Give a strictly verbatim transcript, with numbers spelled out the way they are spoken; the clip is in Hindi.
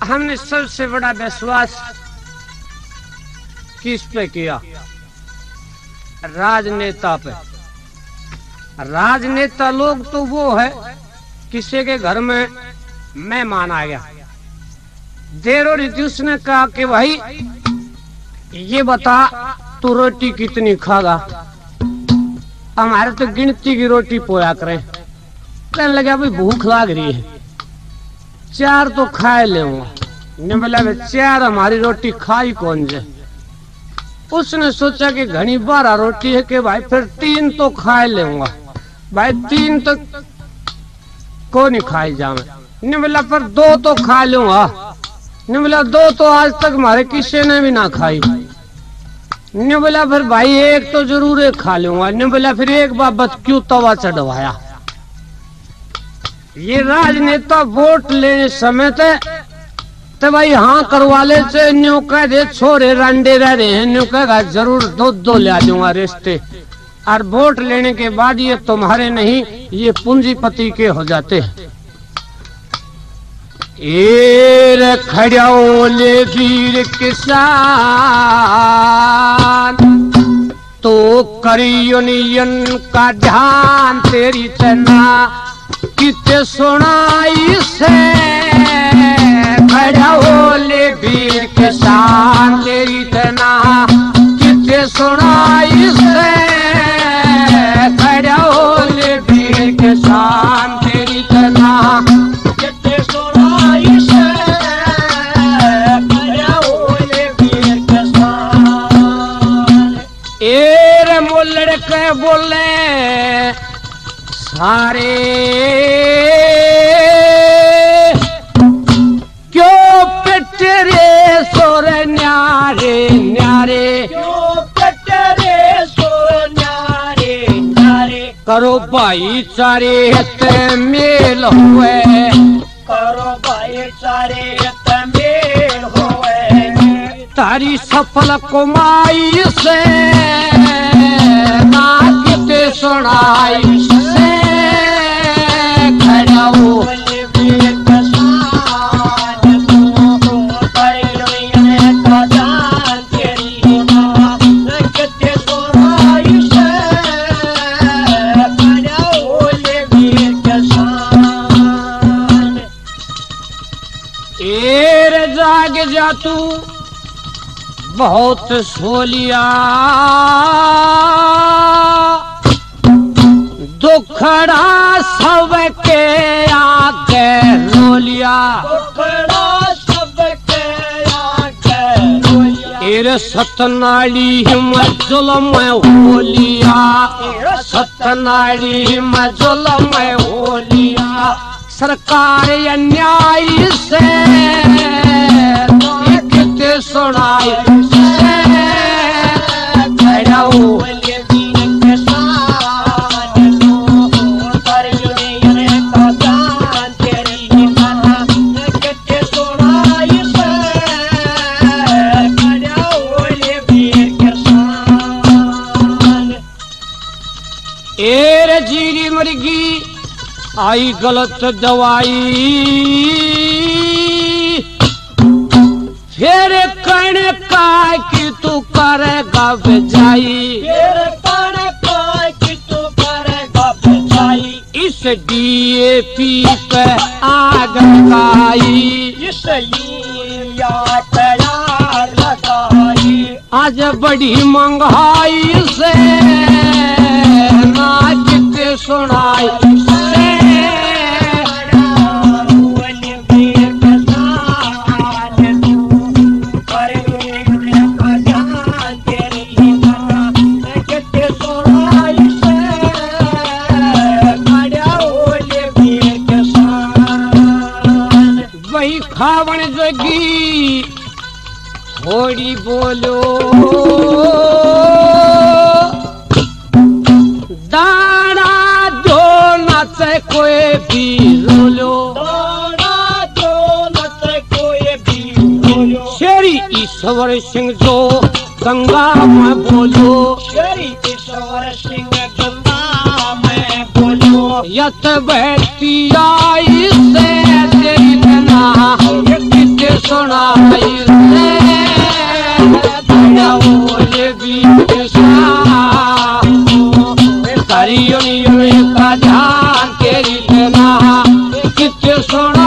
हमने सबसे बड़ा विश्वास किस पे किया? राजनेता पे। राजनेता लोग तो वो है किसी के घर में मेहमान आ गया, देर हो रही थी, उसने कहा कि भाई ये बता तू रोटी कितनी खागा? हमारे तो गिनती की रोटी पोया करें। कहने लगा भाई भूख लाग रही है, चार तो खाए ले। ने बोला चार हमारी रोटी खाई कौन जे? उसने सोचा कि घनी बारह रोटी है कि भाई फिर तीन तो खाए लेऊंगा। भाई तीन तो को नहीं खाई जावे। ने बोला पर दो तो खा लूंगा। ने बोला दो तो आज तक हमारे किसी ने भी ना खाई। ने बोला फिर भाई एक तो जरूर एक खा लूंगा। ने बोला फिर एक बाबत क्यों तवा चढ़वाया? ये राजनेता वोट लेने समय थे तो भाई हाँ करवा ले से न्यू कह दे छोरे रंडे रह रहे हैं, न्यू कहेगा जरूर दो दो ले दूंगा रिश्ते। और वोट लेने के बाद ये तुम्हारे नहीं, ये पूंजीपति के हो जाते हैं। एर खड़ोले वीर किसान तो करी यूनियन का ध्यान तेरी तना किते सुनाई से। खड़ोले वीर किसान तेरी तना किते सुनाई से। खड़ोले वीर किसान तेरी तना किते सुनाई से। खड़ोले वीर किसान एर मुल्लड़ के बोले सारे क्यों पिटरे सोरे न्यारे न्यारे, क्यों पिटरे सोरे न्यारे न्यारे। करो भाईचारे ते मेल हुए, करो भाईचारे ते मेल हुए। तारी सफल कमाई से ना किते सुनाई से। खड़ोले वीर किसान तू करी यूनियन का ध्यान तेरी तना किते सुनाई से। खड़ोले वीर किसान एर जाग जा तू बहुत सोलिया दुखड़ा सबके आगे रोलिया। दुखड़ा सबके आगे रोलिया। एर सतनाड़ी में जुल्म होलिया, एर सतनाड़ी में जुल्म होलिया। सरकार अन्याय से किते सुनाई से। खड़ोले वीर किसान तू करी यूनियन का ध्यान तेरी तना किते सुनाई से। खड़ोले वीर किसान एर जीरी मुर्गी आई गलत दवाई फिर कण का कि तू करेगा बेजाई। फिर कण का कि तू करेगा बेजाई। इस डीएपी पे आग लगाई, इस यूरिया पे आग लगाई। आज बड़ी महंगाई से ना किते सुनाई से। खावन जगी थोड़ी बोलो दाना दो नच कोई भी रोलो। दाना दो नच कोई भी रोलो। शेरी ईश्वर सिंह जो गंगा में बोलो। शेरी ईश्वर सिंह गंगा में बोलो। यत बहती आई से तेरी तना किते सुनाई से ये बीच करियो का ध्यान के इतना कित सुन